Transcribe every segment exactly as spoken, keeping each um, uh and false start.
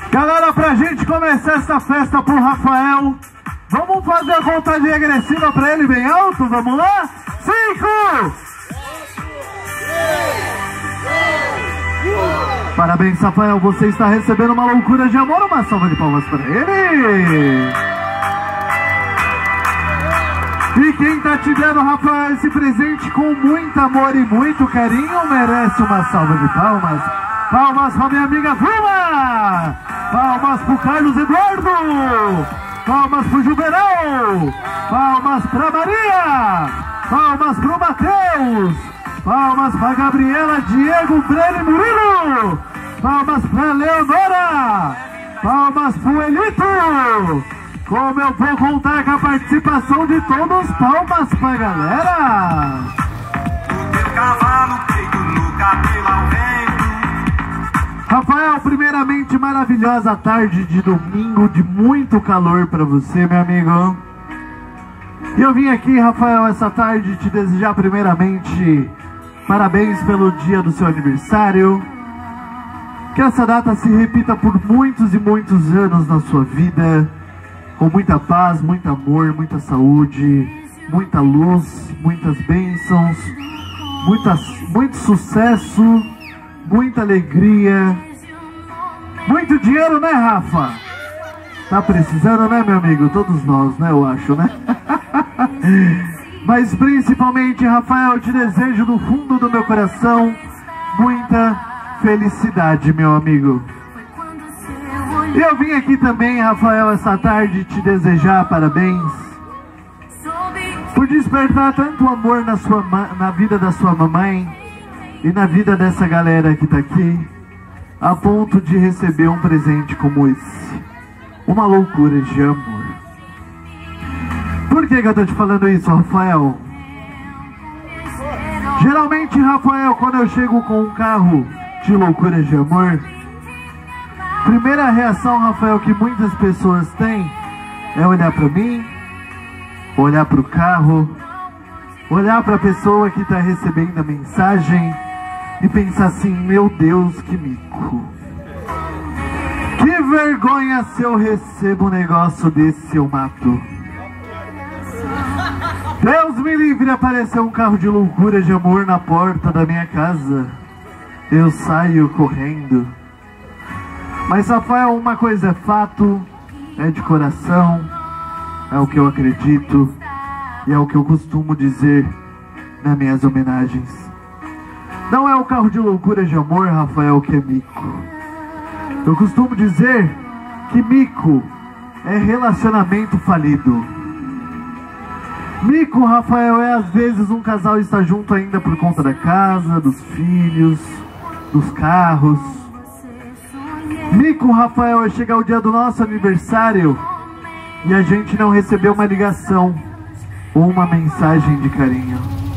Galera, pra gente começar essa festa pro Rafael, vamos fazer a contagem regressiva pra ele bem alto, vamos lá? Cinco! Parabéns, Rafael, você está recebendo uma loucura de amor, uma salva de palmas pra ele! E quem tá te dando, Rafael, esse presente com muito amor e muito carinho, merece uma salva de palmas. Palmas pra minha amiga Vilma! Palmas pro Carlos Eduardo! Palmas pro Juverão! Palmas pra Maria! Palmas pro Matheus! Palmas pra Gabriela, Diego, Breno e Murilo! Palmas pra Leonora! Palmas pro Elito! Como eu vou contar com a participação de todos, palmas pra galera! O teu cavalo peito no cabelo ao vento. Rafael, primeiramente, maravilhosa tarde de domingo, de muito calor pra você, meu amigo. E eu vim aqui, Rafael, essa tarde te desejar primeiramente parabéns pelo dia do seu aniversário. Que essa data se repita por muitos e muitos anos na sua vida, com muita paz, muito amor, muita saúde, muita luz, muitas bênçãos, muitas, muito sucesso, muita alegria, muito dinheiro, né, Rafa? Tá precisando, né, meu amigo? Todos nós, né, eu acho, né? Mas principalmente, Rafael, eu te desejo do fundo do meu coração muita felicidade, meu amigo. E eu vim aqui também, Rafael, essa tarde te desejar parabéns por despertar tanto amor na, sua, na vida da sua mamãe e na vida dessa galera que tá aqui, a ponto de receber um presente como esse. Uma loucura de amor. Por que que eu tô te falando isso, Rafael? Geralmente, Rafael, quando eu chego com um carro de loucura de amor, primeira reação, Rafael, que muitas pessoas têm é olhar pra mim, olhar pro carro, olhar pra pessoa que tá recebendo a mensagem e pensar assim: meu Deus, que mico. Que vergonha, se eu recebo um negócio desse eu mato. Deus me livre, apareceu um carro de loucura de amor na porta da minha casa. Eu saio correndo. Mas, Rafael, uma coisa é fato, é de coração, é o que eu acredito e é o que eu costumo dizer nas minhas homenagens. Não é o carro de loucura de amor, Rafael, que é mico. Eu costumo dizer que mico é relacionamento falido. Mico, Rafael, é às vezes um casal estar junto ainda por conta da casa, dos filhos, dos carros. Mico, Rafael, é chegar o dia do nosso aniversário e a gente não recebeu uma ligação ou uma mensagem de carinho.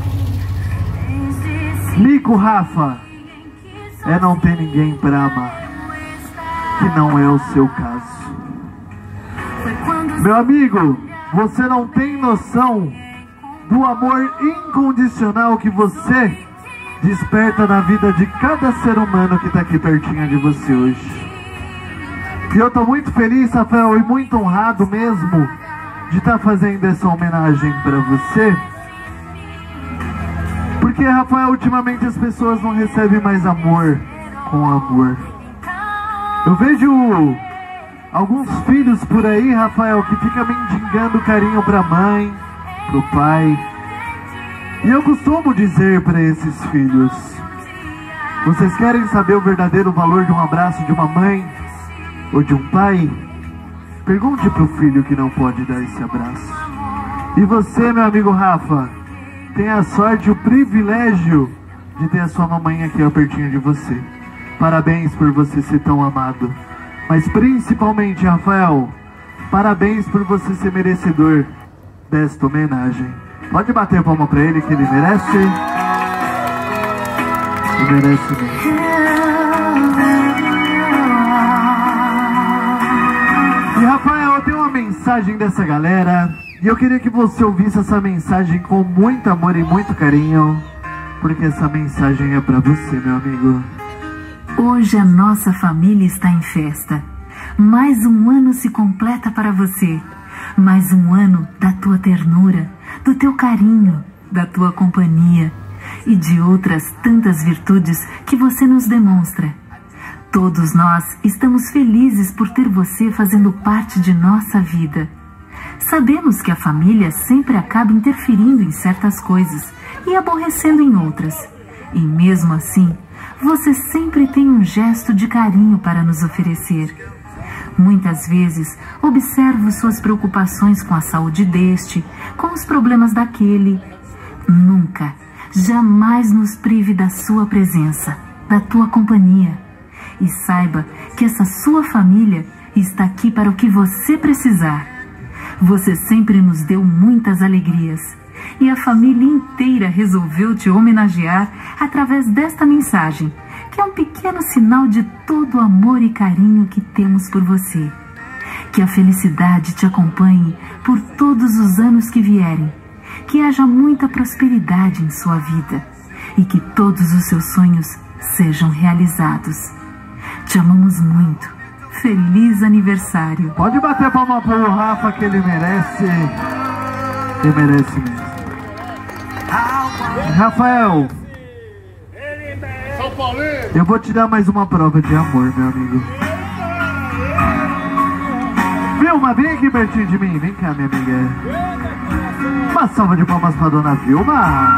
Mico, Rafa, é não ter ninguém pra amar, que não é o seu caso. Meu amigo, você não tem noção do amor incondicional que você desperta na vida de cada ser humano que está aqui pertinho de você hoje. E eu tô muito feliz, Rafael, e muito honrado mesmo de estar fazendo essa homenagem para você. Porque, Rafael, ultimamente as pessoas não recebem mais amor com amor. Eu vejo alguns filhos por aí, Rafael, que ficam mendigando carinho pra mãe, pro pai. E eu costumo dizer para esses filhos: vocês querem saber o verdadeiro valor de um abraço de uma mãe ou de um pai? Pergunte pro filho que não pode dar esse abraço. E você, meu amigo Rafa, tem a sorte e o privilégio de ter a sua mamãe aqui pertinho de você. Parabéns por você ser tão amado. Mas principalmente, Rafael, parabéns por você ser merecedor desta homenagem. Pode bater a palma pra ele, que ele merece. Ele merece mesmo. E, Rafael, eu tenho uma mensagem dessa galera e eu queria que você ouvisse essa mensagem com muito amor e muito carinho, porque essa mensagem é pra você, meu amigo. Hoje a nossa família está em festa. mais um ano se completa para você. Mais um ano da tua ternura, do teu carinho, da tua companhia e de outras tantas virtudes que você nos demonstra. Todos nós estamos felizes por ter você fazendo parte de nossa vida. Sabemos que a família sempre acaba interferindo em certas coisas e aborrecendo em outras. E mesmo assim, você sempre tem um gesto de carinho para nos oferecer. Muitas vezes, observo suas preocupações com a saúde deste, com os problemas daquele. Nunca, jamais nos prive da sua presença, da tua companhia. E saiba que essa sua família está aqui para o que você precisar. Você sempre nos deu muitas alegrias. E a família inteira resolveu te homenagear através desta mensagem, que é um pequeno sinal de todo o amor e carinho que temos por você. Que a felicidade te acompanhe por todos os anos que vierem. Que haja muita prosperidade em sua vida e que todos os seus sonhos sejam realizados. Te amamos muito. Feliz aniversário. Pode bater palma pro Rafa, que ele merece. Ele merece mesmo. Rafael, eu vou te dar mais uma prova de amor, meu amigo. Vilma, vem aqui pertinho de mim. Vem cá, minha amiga. Uma salva de palmas pra dona Vilma.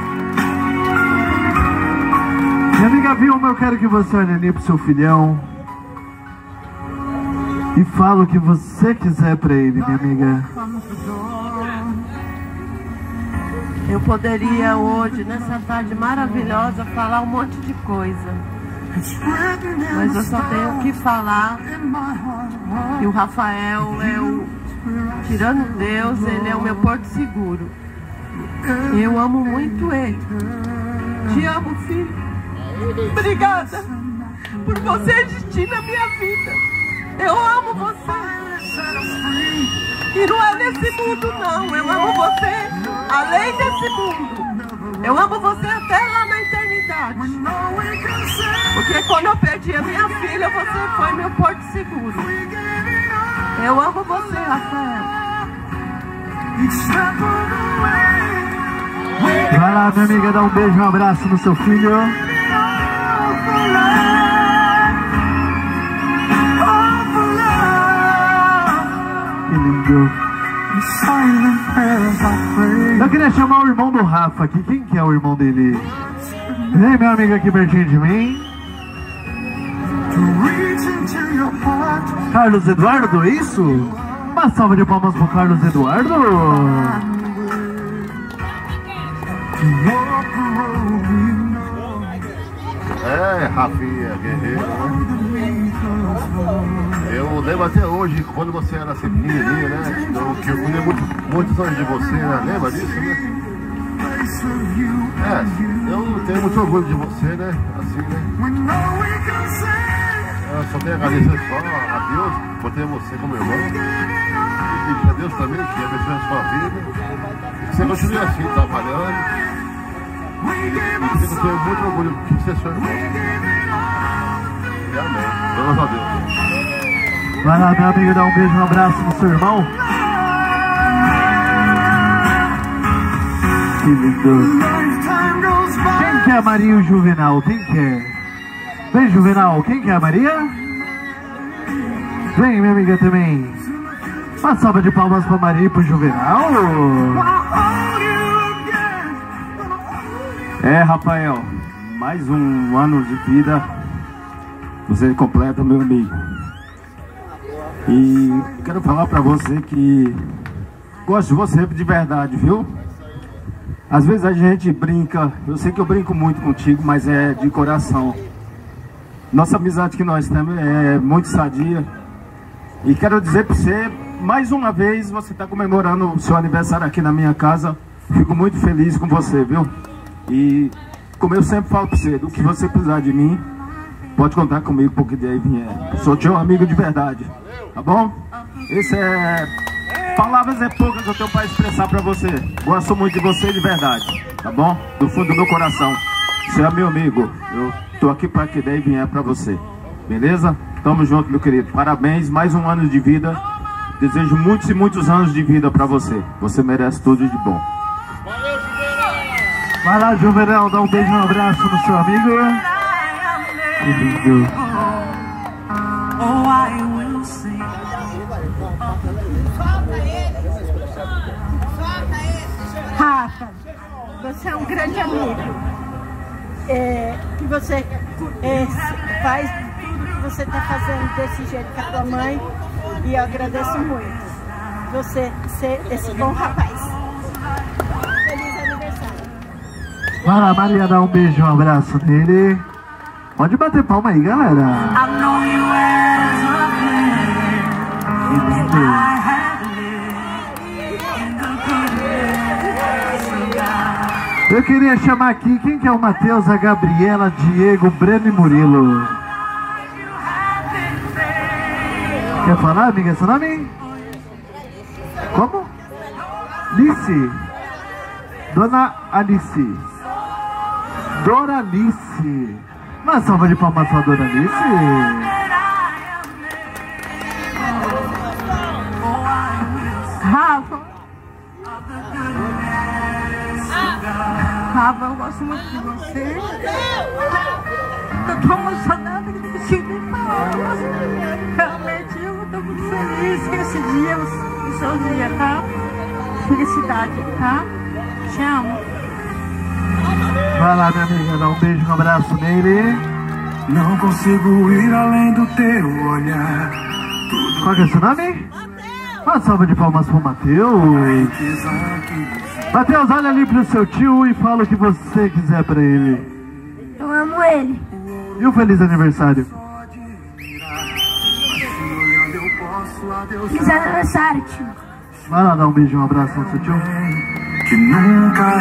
Minha amiga Vilma, eu quero que você olhe ali pro seu filhão e fala o que você quiser pra ele, minha amiga. Eu poderia hoje, nessa tarde maravilhosa, falar um monte de coisa. Mas eu só tenho que falar que o Rafael é o... Tirando Deus, ele é o meu porto seguro. Eu amo muito ele. Te amo, filho. Obrigada por você existir na minha vida. Eu amo você. E não é nesse mundo, não. Eu amo você além desse mundo. Eu amo você até lá na eternidade. Porque quando eu perdi a minha filha, você foi meu porto seguro. Eu amo você, Rafael. Vai lá, minha amiga, dá um beijo, um abraço no seu filho. Que lindo. Eu queria chamar o irmão do Rafa aqui. Quem que é o irmão dele? Vem, meu amigo, aqui pertinho de mim. Carlos Eduardo, é isso? Uma salva de palmas pro Carlos Eduardo. É, Rafinha, guerreiro, né? Eu lembro até hoje, quando você era assim, pequenininha, né? Eu, que eu cuidei muito, muitos sonhos de você, né? Lembra disso, né? É, eu tenho muito orgulho de você, né? Assim, né? Eu só tenho a agradecer só a Deus por ter você como irmão. E pedir a Deus também que abençoe a sua vida. E que você continue assim, trabalhando. E eu tenho muito orgulho de ser seu irmão. E amém. Vamos a Deus. Vai lá, meu amigo, dá um beijo, um abraço no seu irmão. Que lindo. Quem que é a Maria e o Juvenal? Quem que é? Vem, Juvenal. Quem que é a Maria? Vem, minha amiga, também. Uma salva de palmas pra Maria e pro Juvenal. É, Rafael, mais um ano de vida você completa, meu amigo. E quero falar pra você que gosto de você de verdade, viu? Às vezes a gente brinca, eu sei que eu brinco muito contigo, mas é de coração. Nossa amizade que nós temos é muito sadia. E quero dizer pra você, mais uma vez, você está comemorando o seu aniversário aqui na minha casa. Fico muito feliz com você, viu? E como eu sempre falo pra você, do que você precisar de mim, pode contar comigo porque daí vier. Sou teu amigo de verdade, tá bom? Esse é... Palavras é poucas que eu tenho para expressar pra você. Gosto muito de você de verdade, tá bom? Do fundo do meu coração. Você é meu amigo. Eu tô aqui para que daí vier pra você. Beleza? Tamo junto, meu querido. Parabéns, mais um ano de vida. Desejo muitos e muitos anos de vida pra você. Você merece tudo de bom. Vai lá, Juvenal, dá um beijo e um abraço no seu amigo. Que lindo. Rafa, você é um grande amigo. É, que você é, faz tudo que você está fazendo desse jeito com a tua mãe. E eu agradeço muito você ser esse bom rapaz. Feliz aniversário. Vai lá, Maria, dá um beijo e um abraço nele. Pode bater palma aí, galera. Que lindo. Eu queria chamar aqui, quem que é o Matheus, a Gabriela, Diego, Breno e Murilo? Quer falar, amiga, seu nome? Como? Alice. Dona Alice. Dona Alice. Uma salva de palmas pra Dona Alice. Rafa. Rafa, eu gosto muito de você. Eu tô emocionada que não consigo nem falar. Realmente eu tô muito feliz que esse dia, o seu dia, tá? Felicidade, tá? Te amo. Vai lá, minha amiga, dá um beijo, um abraço nele. Não consigo ir além do teu olhar. Qual que é o seu nome? Uma salva de palmas pro Matheus. Matheus, olha ali pro seu tio e fala o que você quiser pra ele. Eu amo ele. E um feliz aniversário. Feliz aniversário, tio. Vai lá dar um beijo e um abraço no seu tio. Que nunca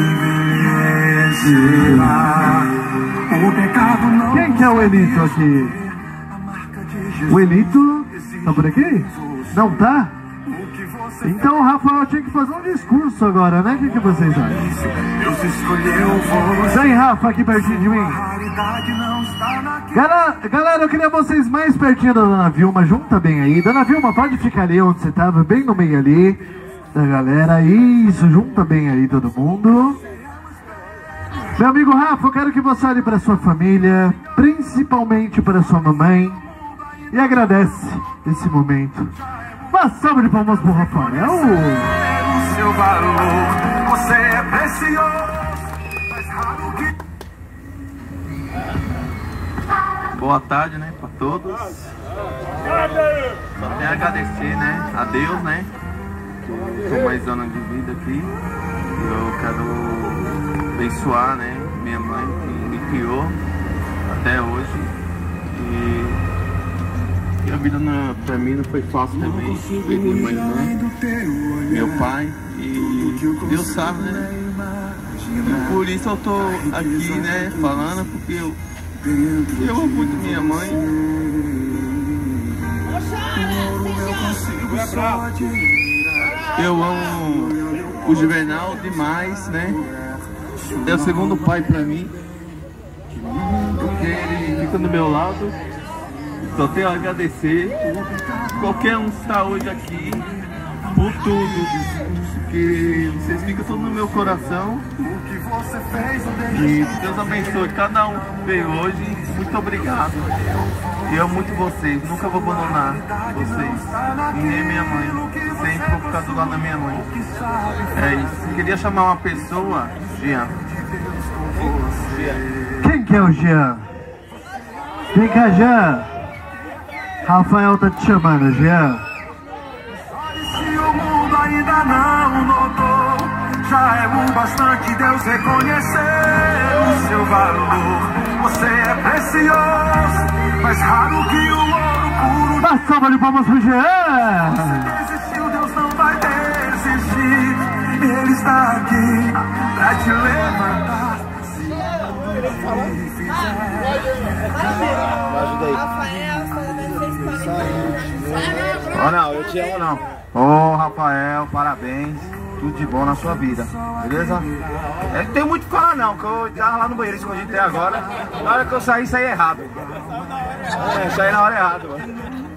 envelhecerá. O pecado não. Quem que é o Elito aqui? O Elito tá por aqui? Não tá? Então o Rafael tinha que fazer um discurso agora, né? O que, que vocês acham? Deus escolheu você. Vem, Rafa, aqui pertinho de mim. Galera, galera, eu queria vocês mais pertinho da Dona Vilma. Junta bem aí. Dona Vilma, pode ficar ali onde você tava, bem no meio ali da galera. Isso, junta bem aí todo mundo. Meu amigo Rafa, eu quero que você olhe para sua família, principalmente para sua mamãe, e agradece esse momento. Uma salva de palmas pro Rafael. O seu valor, você é precioso, mais raro que... Boa tarde, né, para todos. Só tenho a agradecer, né, a Deus, né, por mais anos de vida aqui. Eu quero abençoar, né, minha mãe que me criou até hoje. E a vida não, pra mim não foi fácil também. Perdi minha irmã, meu pai, e Deus sabe, né? E por isso eu tô aqui, né, falando, porque eu, eu amo muito minha mãe. Eu amo o Juvenal demais, né? É o segundo pai pra mim, porque ele fica do meu lado. Só tenho a agradecer qualquer um que está hoje aqui por tudo, porque vocês ficam tudo no meu coração. E Deus abençoe cada um que veio hoje. Muito obrigado. Eu amo muito vocês, nunca vou abandonar vocês. E nem minha mãe, sempre vou ficar do lado da minha mãe. É isso. Queria chamar uma pessoa, Jean. Quem que é o Jean? Vem cá, Jean. Rafael tá te chamando, Jean. Se o mundo ainda não notou, já é o bastante Deus reconhecer o seu valor. Você é precioso, mais raro que o ouro puro. Uma salva de palmas pro Jean. Se desistiu, Deus não vai desistir. Ele está aqui pra te levantar. Oh, não, eu te amo não. Ô oh, Rafael, parabéns. Tudo de bom na sua vida, beleza? Eu não tenho muito o que falar não, que eu tava lá no banheiro escondido até agora. Na hora que eu saí, saí errado. É, saí na hora errada, mano.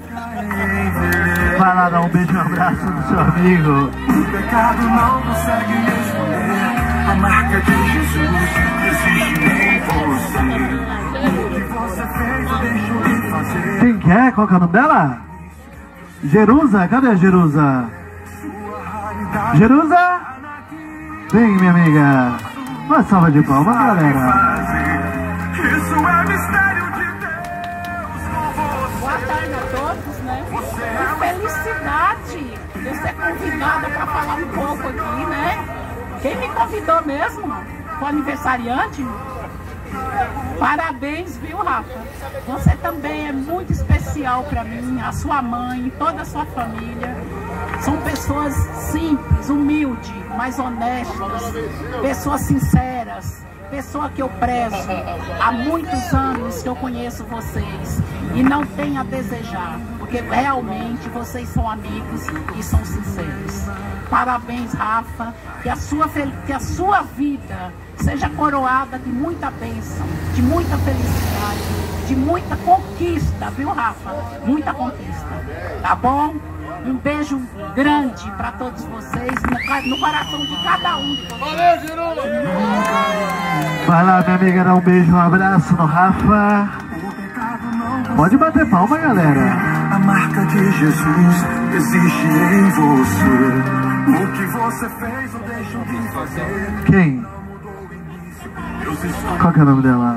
Vai lá dar um beijo e um abraço do seu amigo. O pecado não consegue esconder a marca de Jesus existe em você. O que você fez ou deixou de fazer. Quem quer? Qual que é o nome dela? Jerusa? Cadê a Jerusa? Jerusa? Vem, minha amiga. Uma salva de palmas, galera. Isso é mistério de Deus com você. Boa tarde a todos, né? Que felicidade de eu ser convidada para falar um pouco aqui, né? Quem me convidou mesmo? Foi aniversariante? Parabéns, viu, Rafa? Você também é muito especial para mim, a sua mãe, toda a sua família. São pessoas simples, humildes, mas honestas, pessoas sinceras, pessoa que eu prezo. Há muitos anos que eu conheço vocês e não tenho a desejar, porque realmente vocês são amigos e são sinceros. Parabéns, Rafa, que a sua, que a sua vida seja coroada de muita bênção, de muita felicidade, de muita conquista, viu, Rafa? Muita conquista, tá bom? Um beijo grande para todos vocês, no, no coração de cada um de vocês. Valeu, Giru! Vai lá, minha amiga, dá um beijo, um abraço no Rafa. Pode bater palma, galera. A marca de Jesus existe em você. O que você fez ou deixou de fazer. Quem? Qual que é o nome dela?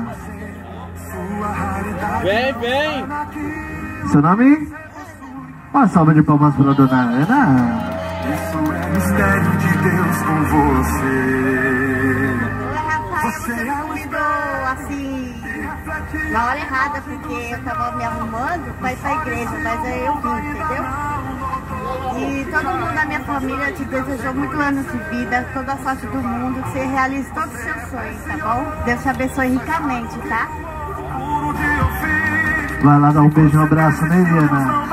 Vem, vem! Seu nome? Uma salva de palmas para a dona Ana. Isso é mistério de Deus com você. Você é o convidou assim na hora errada, porque eu tava me arrumando pra ir pra igreja, mas aí eu vim, entendeu? E todo mundo da minha família te desejou muitos anos de vida, toda a sorte do mundo, que você realize todos os seus sonhos, tá bom? Deus te abençoe ricamente, tá? Vai lá dar um beijo, um abraço, né, Eliana?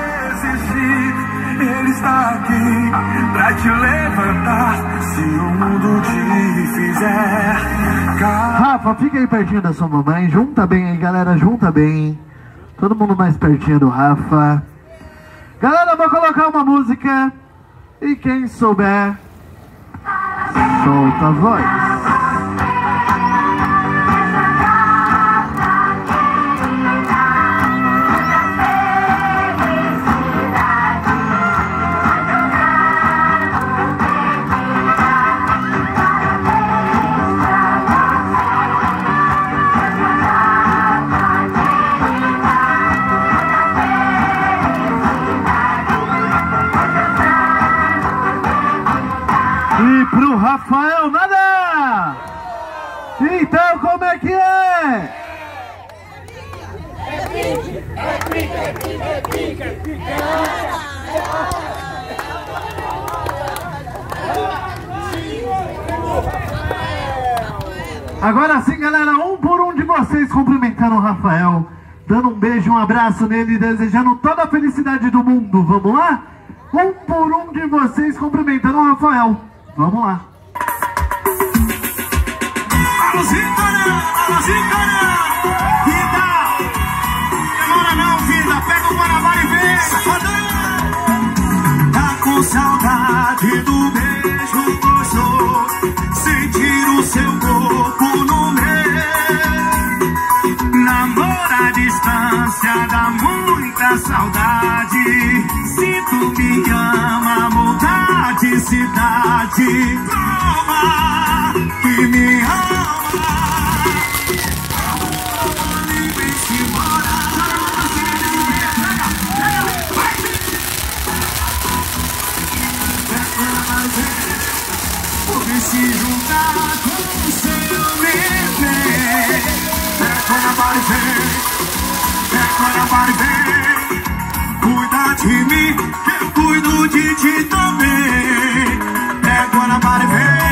Ele está aqui pra te levantar se o mundo te fizer. Rafa, fica aí pertinho da sua mamãe. Junta bem aí, galera, junta bem. Todo mundo mais pertinho do Rafa. Galera, vou colocar uma música. E quem souber, solta a voz. E pro Rafael, nada! Então, como é que é? Agora sim, galera, um por um de vocês cumprimentando o Rafael, dando um beijo, um abraço nele e desejando toda a felicidade do mundo. Vamos lá? Um por um de vocês cumprimentando o Rafael. Vamos lá. Alô, Zincana! Alô, Zincana! Vida! Demora não, vida! Pega o Guanabara e vem! Safadão! Tá com saudade do beijo gostoso, sentir o seu corpo no meu. Namoro à distância dá muita saudade. Se tu me ama, mudar de cidade. Prova que me ama. Vem-se embora. Vem se juntar com o seu neném. É Guanabara e vem. É Guanabara e vem. Cuida de mim, que eu cuido de ti também. É Guanabara e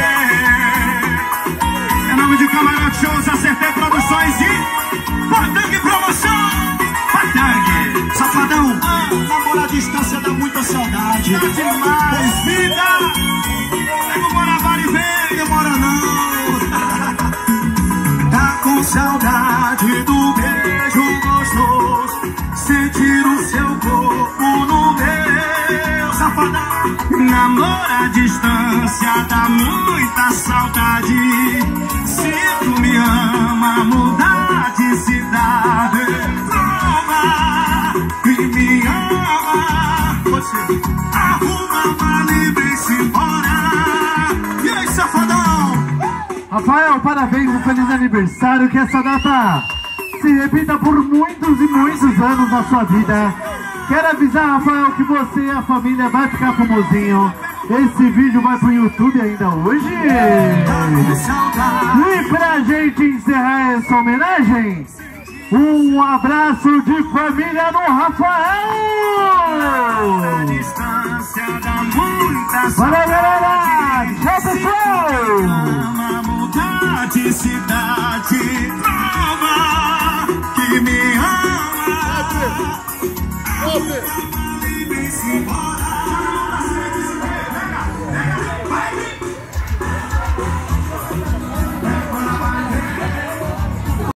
vem. Em nome de Camarote Shows, Acertei Produções e Patangue Promoção. Patangue, Safadão, namoro à distância dá muita saudade. Dá demais. Pois vida, pega o Guanabara e vem, demora não. Tá com saudade do beijo gostoso, Namoro à distância dá muita saudade. Se tu me ama, mudar de cidade. Prova que me ama. Você arruma a mala e vem-se embora. E aí, safadão? Rafael, parabéns, um feliz aniversário. Que essa data se repita por muitos e muitos anos na sua vida. Quero avisar, Rafael, que você e a família vai ficar famosinho. Esse vídeo vai pro YouTube ainda hoje. E pra gente encerrar essa homenagem, um abraço de família no Rafael. Bora, galera! Tchau, pessoal! Mudar de cidade, prova que me ama.